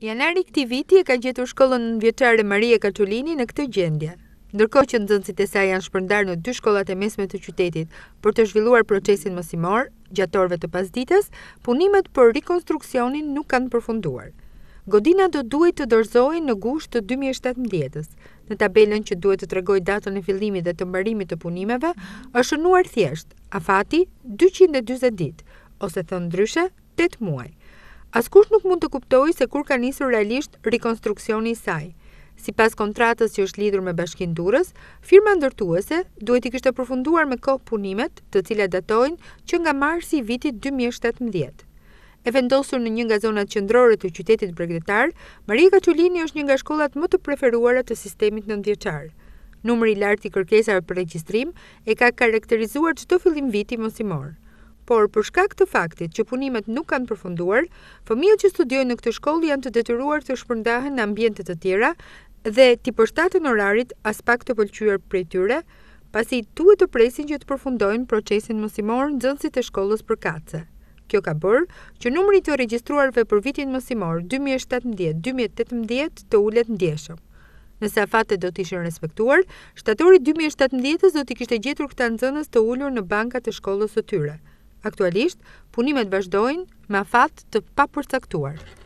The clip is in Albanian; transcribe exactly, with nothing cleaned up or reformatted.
Janari këtij viti e ka gjetur shkollën nëntëvjeçare Maria Kaçolini në këtë gjendje. Ndërkohë që nxënësit e saj janë shpërndarë në dy shkollat e mesme të qytetit për të zhvilluar procesin mësimor, gjatë orëve të pasdites, punimet për rikonstruksionin nuk kanë përfunduar. Godina do duhet të dorëzohej në gusht të dy mijë e shtatëmbëdhjetë-s. Në tabelën që duhet të tregoj datën e fillimit dhe të mbarimit të punimeve, është shënuar thjesht afati dyqind e dyzet ditë, ose thënë ndryshe, tetë muaj. Askush nuk mund të kuptojë se kur ka nisur realisht rikonstruksioni i saj. Sipas kontratës që është lidhur me Bashkinë Durrës, firma ndërtuese duhet i kishte përfunduar me kohë punimet, të cilat datojnë që nga marsi i vitit dy mijë e shtatëmbëdhjetë. E vendosur në një nga zonat qendrore të qytetit bregdetar, Maria Kaçolini është një nga shkollat më të preferuara të sistemit nëntëvjeçar. Numri i lartë i kërkesave për regjistrim e ka karakterizuar çdo fillim viti mësimor. Por për shkak të faktit që punimet nuk kanë përfunduar, fëmijët që studiojnë në këtë shkollë janë të detyruar të shpërndahen në ambiente të tjera dhe t'i përshtaten orarit as pak të pëlqyer prej tyre, pasi duhet të presin që të përfundojnë procesin mësimor nxënësit e shkollës përkatëse. Kjo ka bërë që numri të regjistruarve për vitin mësimor dy mijë e shtatëmbëdhjetë dy mijë e tetëmbëdhjetë të ulet ndjeshëm. Nëse afatet do të ishin respektuar, shtatori dy mijë e shtatëmbëdhjetë-s do t'i kishte gjetur këta nxënës të ulur në bankat e shkollës së tyre. Aktualisht, punimet vazhdojnë me afat të papërcaktuar.